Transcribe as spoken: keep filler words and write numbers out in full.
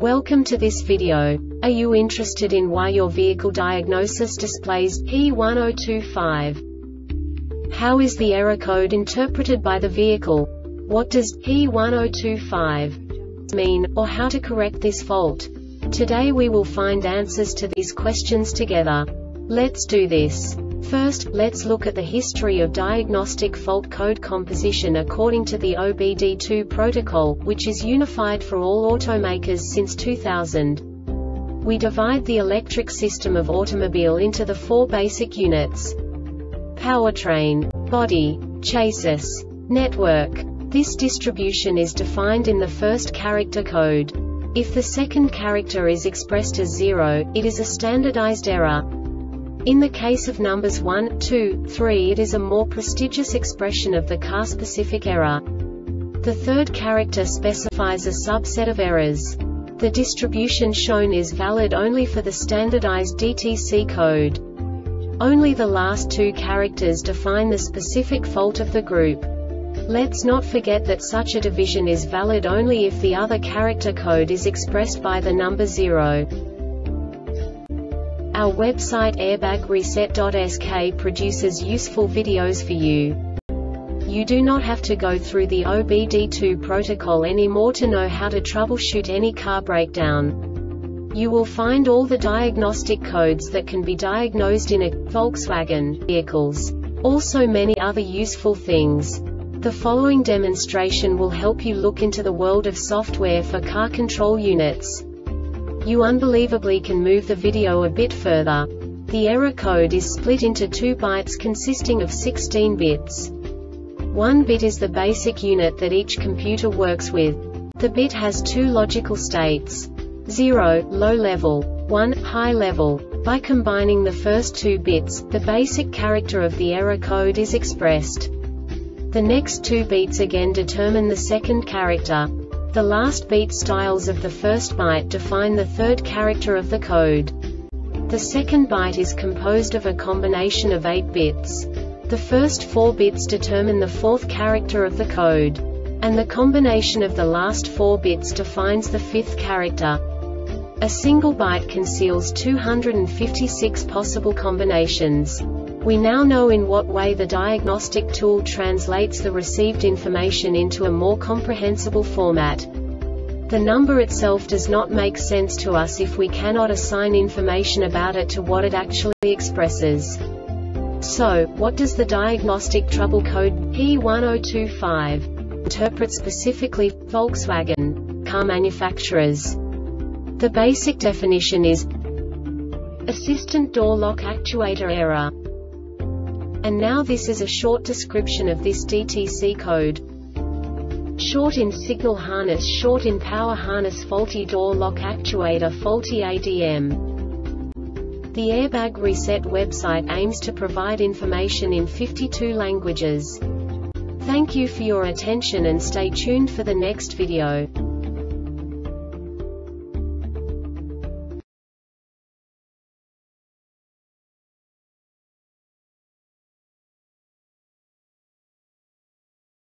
Welcome to this video. Are you interested in why your vehicle diagnosis displays P one zero two five? How is the error code interpreted by the vehicle? What does P one zero two five mean, or how to correct this fault? Today we will find answers to these questions together. Let's do this. First, let's look at the history of diagnostic fault code composition according to the O B D two protocol, which is unified for all automakers since two thousand. We divide the electric system of automobile into the four basic units: powertrain, body, chassis, network. This distribution is defined in the first character code. If the second character is expressed as zero, it is a standardized error. In the case of numbers one, two, three, it is a more prestigious expression of the car-specific error. The third character specifies a subset of errors. The distribution shown is valid only for the standardized D T C code. Only the last two characters define the specific fault of the group. Let's not forget that such a division is valid only if the other character code is expressed by the number zero. Our website airbag reset dot S K produces useful videos for you. You do not have to go through the O B D two protocol anymore to know how to troubleshoot any car breakdown. You will find all the diagnostic codes that can be diagnosed in a Volkswagen vehicles. Also many other useful things. The following demonstration will help you look into the world of software for car control units. You unbelievably can move the video a bit further. The error code is split into two bytes consisting of sixteen bits. One bit is the basic unit that each computer works with. The bit has two logical states: zero, low level, one, high level. By combining the first two bits, the basic character of the error code is expressed. The next two beats again determine the second character. The last beat styles of the first byte define the third character of the code. The second byte is composed of a combination of eight bits. The first four bits determine the fourth character of the code. And the combination of the last four bits defines the fifth character. A single byte conceals two hundred fifty-six possible combinations. We now know in what way the diagnostic tool translates the received information into a more comprehensible format. The number itself does not make sense to us if we cannot assign information about it to what it actually expresses. So, what does the diagnostic trouble code P one zero two five interpret specifically for Volkswagen car manufacturers? The basic definition is assistant door lock actuator error. And now this is a short description of this D T C code. Short in signal harness, short in power harness, faulty door lock actuator, faulty A D M. The Airbag Reset website aims to provide information in fifty-two languages. Thank you for your attention and stay tuned for the next video.